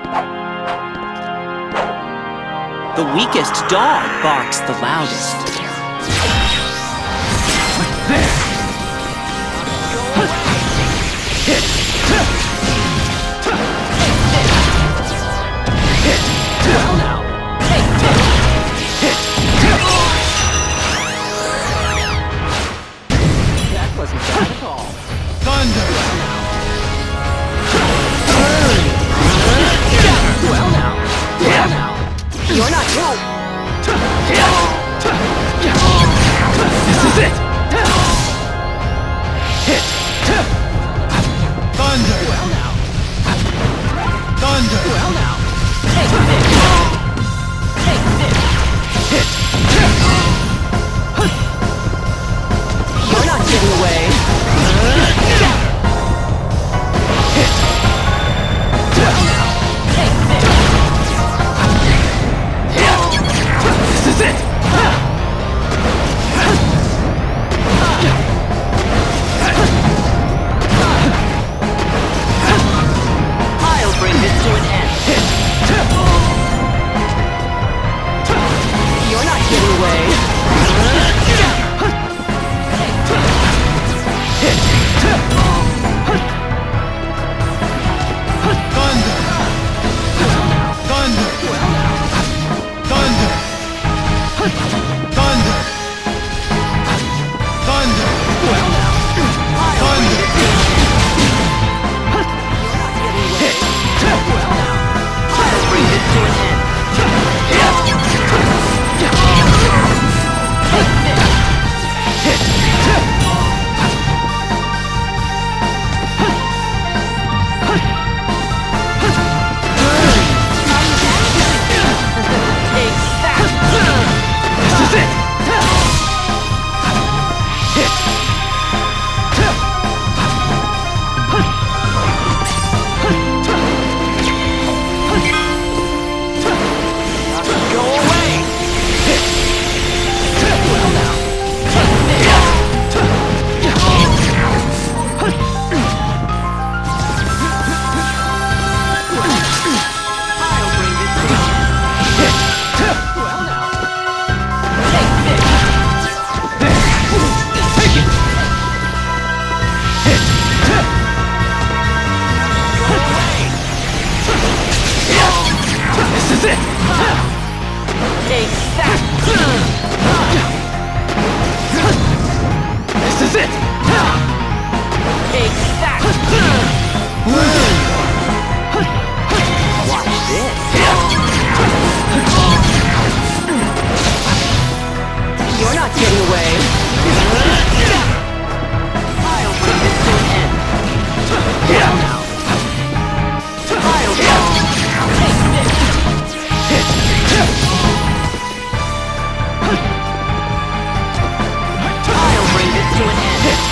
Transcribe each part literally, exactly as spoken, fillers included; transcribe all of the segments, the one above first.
The weakest dog barks the loudest. There! Hit! Hit! Well now, take this! Hit! That wasn't bad at all. Thunder! Well now, well now, you're not you. This is it! Hit! Thunder! Well now, Thunder! well now, take this! Take this! Hit! You're not getting away. Hit! Well now, take this! This is it! I'll bring this to an end. Hit! You're not getting away. Hit! Thunder! Thunder! Thunder! Thunder! Thunder! Well now, I'll bring this to an end. Hit! Well now, I'll bring this to an end. Take this! Hit! Take that! This is it! Hit! Go away! Hit! Well now, take this! I'll bring this to an end. Hit! Well now, take this! There! Take it! Hit! Go away! This is it! Take that! This is it! Take that! Watch this! You're not getting away! I'll bring this to an end! Well now! I'll take this! Hit! I'll bring this to an end! Hit!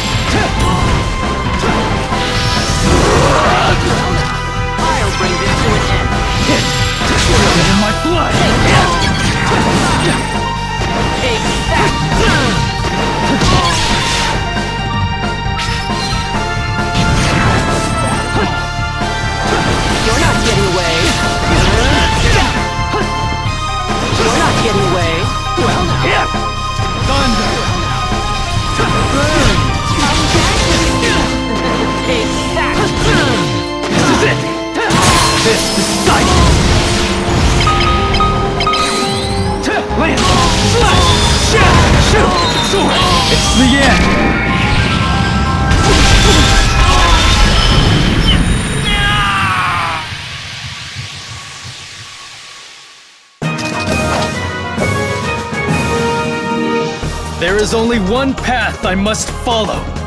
Well now! I'll bring this to an end! Hit! Feel it in my blood! Take that! Take that! You're not getting away! You're not getting away! Well now! Hit! Thunder! Burn! Take that! This is it! This decides! Land! Slash! Shoot! Shoot! Sword! It's the end! There is only one path I must follow.